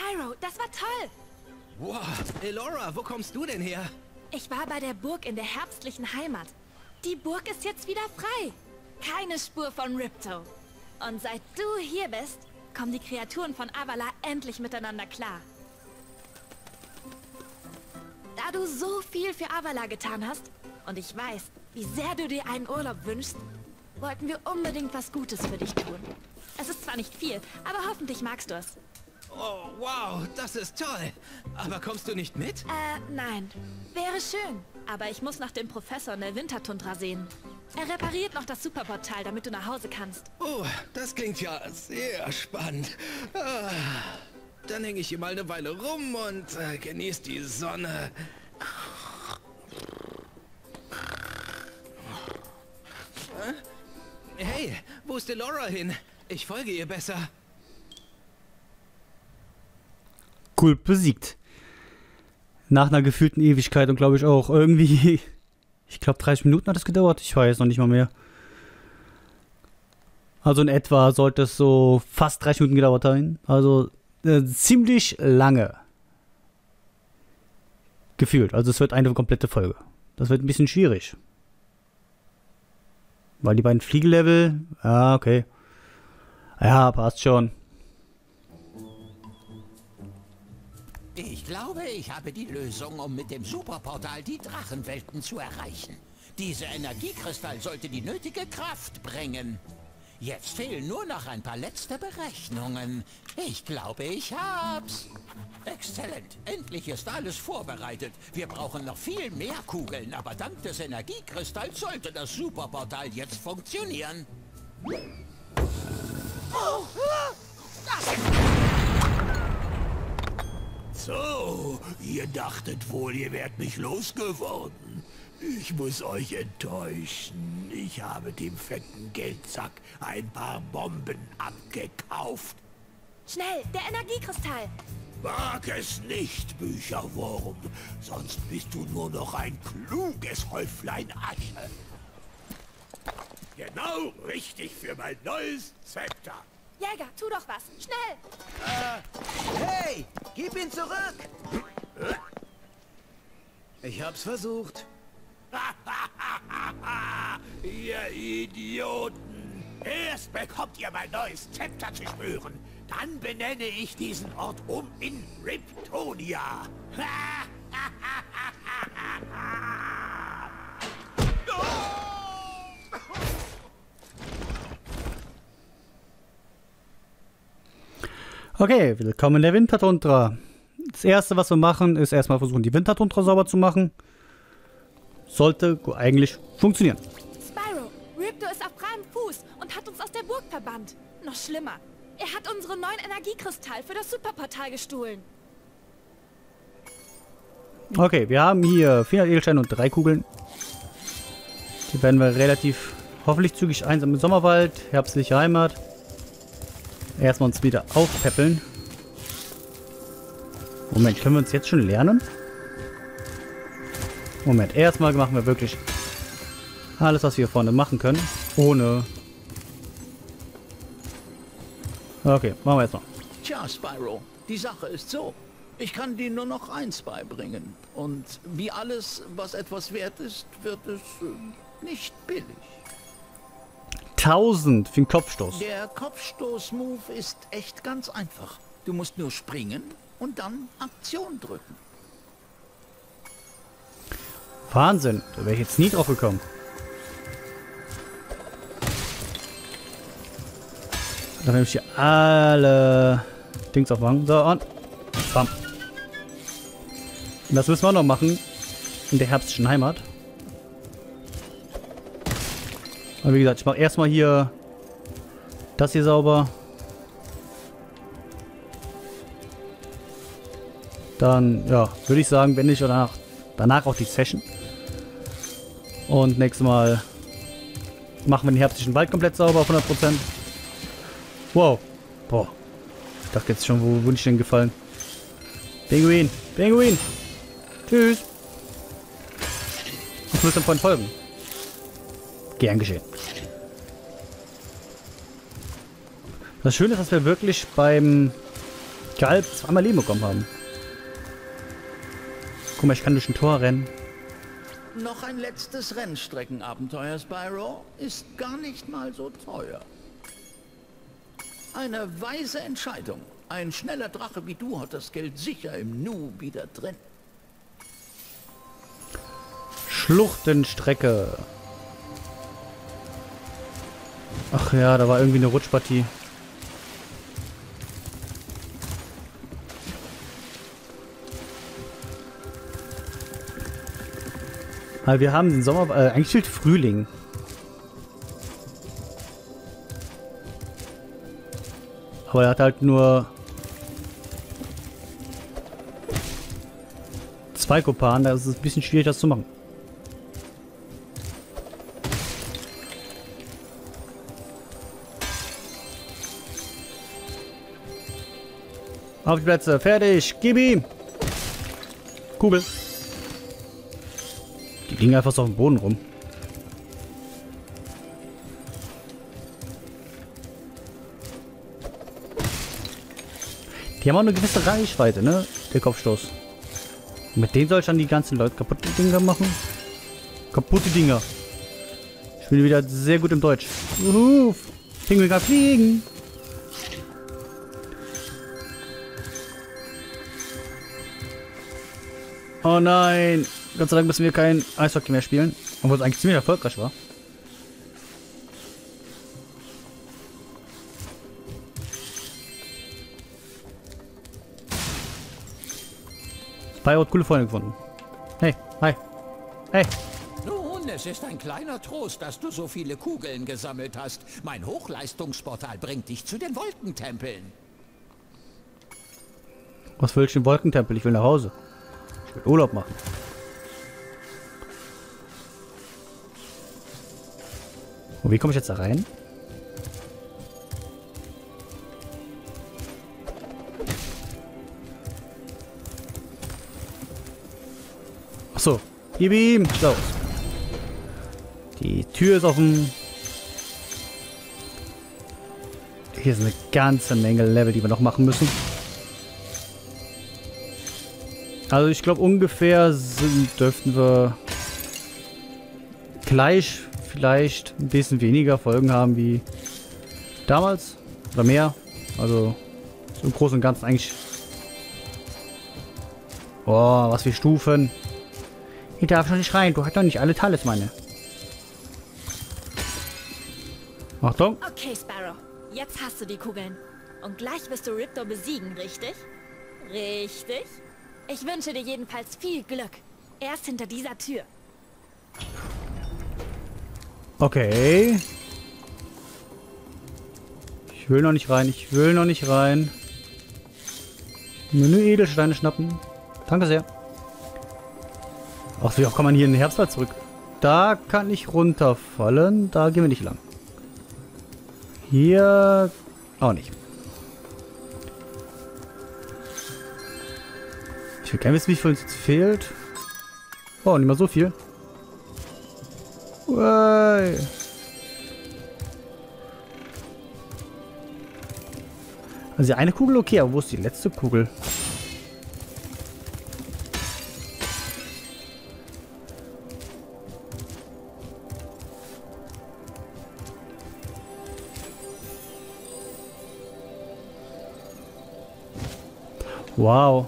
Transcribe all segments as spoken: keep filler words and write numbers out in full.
Spyro, das war toll. Wow, Elora, wo kommst du denn her? Ich war bei der Burg in der herbstlichen Heimat. Die Burg ist jetzt wieder frei. Keine Spur von Ripto. Und seit du hier bist, kommen die Kreaturen von Avala endlich miteinander klar. Da du so viel für Avala getan hast und ich weiß, wie sehr du dir einen Urlaub wünschst, wollten wir unbedingt was Gutes für dich tun. Es ist zwar nicht viel, aber hoffentlich magst du es. Oh, wow, das ist toll. Aber kommst du nicht mit? Äh, nein. Wäre schön. Aber ich muss nach dem Professor in der Wintertundra sehen. Er repariert noch das Superportal, damit du nach Hause kannst. Oh, das klingt ja sehr spannend. Ah, dann hänge ich hier mal eine Weile rum und äh, genieße die Sonne. Hey, wo ist Elora hin? Ich folge ihr besser. Kult besiegt. Nach einer gefühlten Ewigkeit und glaube ich auch irgendwie, ich glaube dreißig Minuten hat es gedauert, ich weiß noch nicht mal mehr. Also in etwa sollte es so fast dreißig Minuten gedauert haben. Also äh, ziemlich lange. Gefühlt. Also es wird eine komplette Folge. Das wird ein bisschen schwierig. Weil die beiden Fliegelevel, ah okay. Ja, passt schon. Ich glaube, ich habe die Lösung, um mit dem Superportal die Drachenwelten zu erreichen. Dieser Energiekristall sollte die nötige Kraft bringen. Jetzt fehlen nur noch ein paar letzte Berechnungen. Ich glaube, ich hab's. Exzellent. Endlich ist alles vorbereitet. Wir brauchen noch viel mehr Kugeln, aber dank des Energiekristalls sollte das Superportal jetzt funktionieren. Oh, das So, ihr dachtet wohl, ihr wärt mich losgeworden. Ich muss euch enttäuschen. Ich habe dem fetten Geldsack ein paar Bomben abgekauft. Schnell, der Energiekristall. Wag es nicht, Bücherwurm. Sonst bist du nur noch ein kluges Häuflein Asche. Genau richtig für mein neues Zepter. Jäger, tu doch was. Schnell! Äh, hey, gib ihn zurück! Ich hab's versucht. Ihr Idioten! Erst bekommt ihr mein neues Zepter zu spüren. Dann benenne ich diesen Ort um in Riptonia. Okay, willkommen in der Wintertundra. Das erste, was wir machen, ist erstmal versuchen, die Wintertundra sauber zu machen. Sollte eigentlich funktionieren. Spyro, Ripto ist auf freiem Fuß und hat uns aus der Burg verbannt. Noch schlimmer, er hat unseren neuen Energiekristall für das Superportal gestohlen. Okay, wir haben hier vierhundert Edelsteine und drei Kugeln. Die werden wir relativ hoffentlich zügig einsam im Sommerwald, herbstliche Heimat. Erstmal uns wieder aufpäppeln. Moment, können wir uns jetzt schon lernen? Moment, erstmal machen wir wirklich alles, was wir hier vorne machen können. Ohne... Okay, machen wir erstmal. Tja, Spyro, die Sache ist so. Ich kann dir nur noch eins beibringen. Und wie alles, was etwas wert ist, wird es äh, nicht billig. tausend für den Kopfstoß. Der Kopfstoß-Move ist echt ganz einfach. Du musst nur springen und dann Aktion drücken. Wahnsinn, da wäre ich jetzt nie drauf gekommen. Dann nehme ich hier alle Dings aufmachen. So, und bam. Und das müssen wir auch noch machen in der herbstlichen Heimat. Aber wie gesagt, ich mache erstmal hier das hier sauber. Dann, ja, würde ich sagen, beende ich danach, danach auch die Session. Und nächstes Mal machen wir den herbstlichen Wald komplett sauber auf hundert Prozent. Wow. Boah. Ich dachte jetzt schon, wo bin ich denn gefallen? Pinguin. Pinguin. Tschüss. Ich muss dem Freund folgen. Gern geschehen. Das Schöne ist, dass wir wirklich beim Geil, zweimal Leben bekommen haben. Guck mal, ich kann durch ein Tor rennen. Noch ein letztes Rennstreckenabenteuer, Spyro, ist gar nicht mal so teuer. Eine weise Entscheidung. Ein schneller Drache wie du hat das Geld sicher im Nu wieder drin. Schluchtenstrecke. Ach ja, da war irgendwie eine Rutschpartie. Aber wir haben den Sommer, äh, eigentlich steht Frühling. Aber er hat halt nur zwei Kopan, da ist es ein bisschen schwierig, das zu machen. Auf die Plätze, fertig, gib ihm! Kugel. Die liegen einfach so auf dem Boden rum. Die haben auch eine gewisse Reichweite, ne? Der Kopfstoß. Und mit denen soll ich dann die ganzen Leute kaputte Dinger machen? Kaputte Dinger. Ich bin wieder sehr gut im Deutsch. Uhu, Pinguin kann fliegen. Oh nein. Gott sei Dank müssen wir kein Eishockey mehr spielen. Obwohl es eigentlich ziemlich erfolgreich war. Spyro hat coole Freunde gefunden. Hey, hi. Hey. Nun, es ist ein kleiner Trost, dass du so viele Kugeln gesammelt hast. Mein Hochleistungsportal bringt dich zu den Wolkentempeln. Was will ich im Wolkentempel? Ich will nach Hause. Ich will Urlaub machen. Und wie komme ich jetzt da rein? Achso. Gib ihm. So. Die Tür ist offen. Hier ist eine ganze Menge Level, die wir noch machen müssen. Also ich glaube ungefähr sind, dürften wir gleich vielleicht ein bisschen weniger Folgen haben wie damals oder mehr. Also so im Großen und Ganzen eigentlich. Oh, was für Stufen. Ich darf schon nicht rein, du hast doch nicht alle Talismane. Achtung. Okay, Spyro. Jetzt hast du die Kugeln. Und gleich wirst du Ripto besiegen, richtig? Richtig? Ich wünsche dir jedenfalls viel Glück. Erst hinter dieser Tür. Okay. Ich will noch nicht rein, ich will noch nicht rein. Nur eine Edelsteine schnappen. Danke sehr. Ach, wie auch kann man hier in den Herbstwald zurück? Da kann ich runterfallen. Da gehen wir nicht lang. Hier auch nicht. Ich will gerne wissen, wie viel uns jetzt fehlt. Oh, nicht mal so viel. Uai. Also die eine Kugel okay, aber wo ist die letzte Kugel? Wow.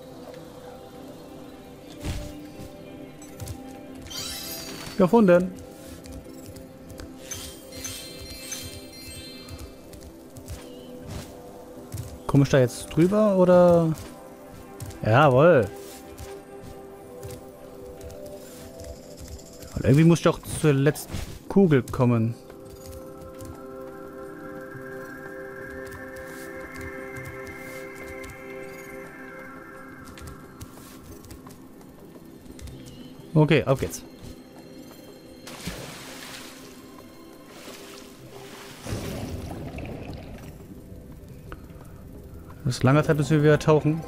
Gefunden. Komme ich da jetzt drüber oder? Jawohl. Und irgendwie muss ich doch zur letzten Kugel kommen. Okay, auf geht's. Das ist lange Zeit, bis wir wieder tauchen.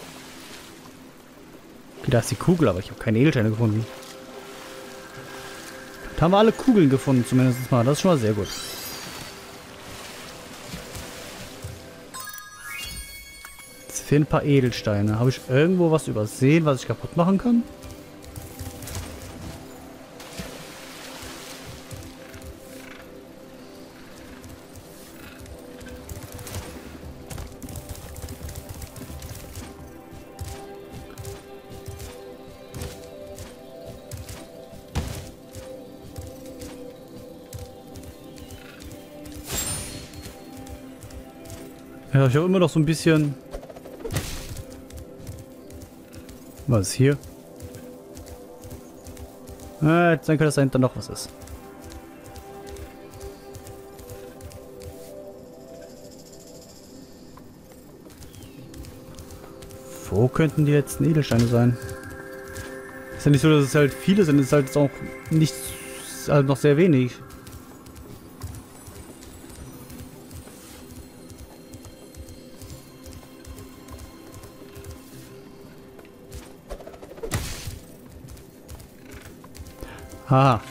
Okay, da ist die Kugel, aber ich habe keine Edelsteine gefunden. Da haben wir alle Kugeln gefunden, zumindest mal. Das ist schon mal sehr gut. Jetzt fehlen ein paar Edelsteine. Habe ich irgendwo was übersehen, was ich kaputt machen kann? Ja, ich habe immer noch so ein bisschen... Was ist hier? Äh, jetzt denke ich, dass dahinter noch was ist. Wo könnten die letzten Edelsteine sein? Ist ja nicht so, dass es halt viele sind, es ist halt jetzt auch nicht... halt noch sehr wenig. Haha.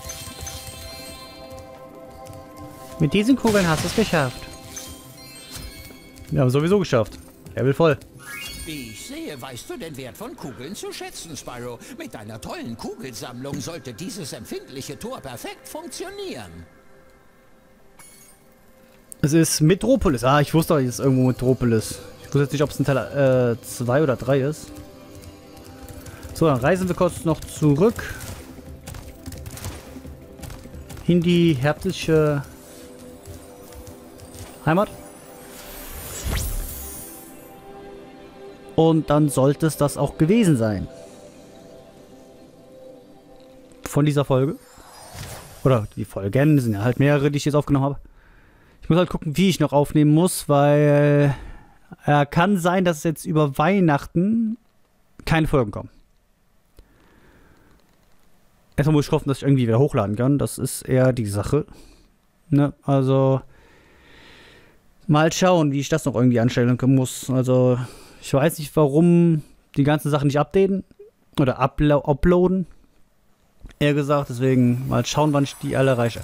Mit diesen Kugeln hast du es geschafft. Wir haben es sowieso geschafft. Level voll. Wie ich sehe, weißt du den Wert von Kugeln zu schätzen, Spyro. Mit deiner tollen Kugelsammlung sollte dieses empfindliche Tor perfekt funktionieren. Es ist Metropolis. Ah, ich wusste, es ist irgendwo Metropolis. Ich wusste jetzt nicht, ob es ein Teil zwei äh, oder drei ist. So, dann reisen wir kurz noch zurück. In die herbstliche Heimat. Und dann sollte es das auch gewesen sein. Von dieser Folge. Oder die Folgen, sind ja halt mehrere, die ich jetzt aufgenommen habe. Ich muss halt gucken, wie ich noch aufnehmen muss, weil äh, kann sein, dass jetzt über Weihnachten keine Folgen kommen. Erstmal muss ich hoffen, dass ich irgendwie wieder hochladen kann. Das ist eher die Sache. Ne? Also mal schauen, wie ich das noch irgendwie anstellen muss. Also ich weiß nicht, warum die ganzen Sachen nicht updaten oder uplo uploaden. Eher gesagt, deswegen mal schauen, wann ich die alle erreiche.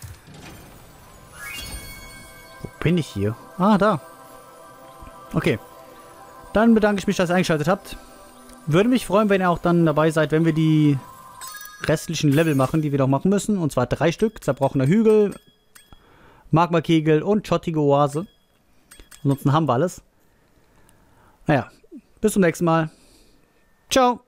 Wo bin ich hier? Ah, da. Okay. Dann bedanke ich mich, dass ihr eingeschaltet habt. Würde mich freuen, wenn ihr auch dann dabei seid, wenn wir die restlichen Level machen, die wir noch machen müssen. Und zwar drei Stück. Zerbrochener Hügel, Magmakegel und schottige Oase. Ansonsten haben wir alles. Naja, bis zum nächsten Mal. Ciao.